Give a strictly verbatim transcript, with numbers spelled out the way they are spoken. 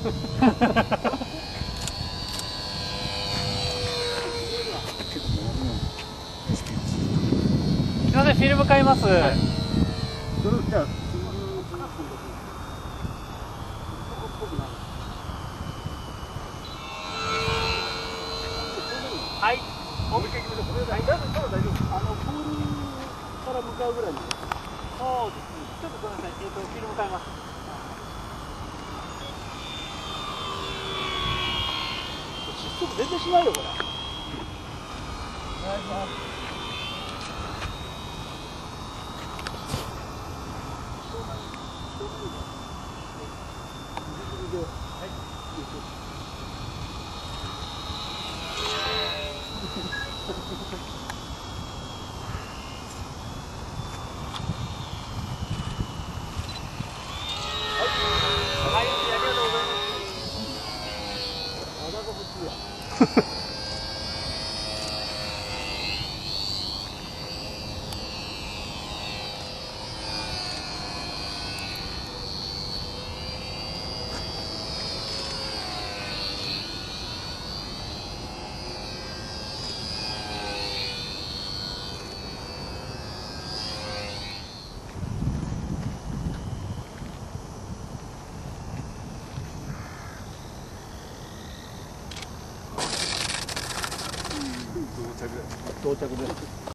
すいません、フィルム買います。はい、 じゃあはい。 もう一回行きましょう。これ大丈夫、大丈夫。あのポールから向かうぐらいに。 そうですね。ちょっとごめんなさい。えっとフィルム買います。 失速全然しないよこれ。お願いします。 はい、ありがとうございます。 あだが欲しいや。到着です。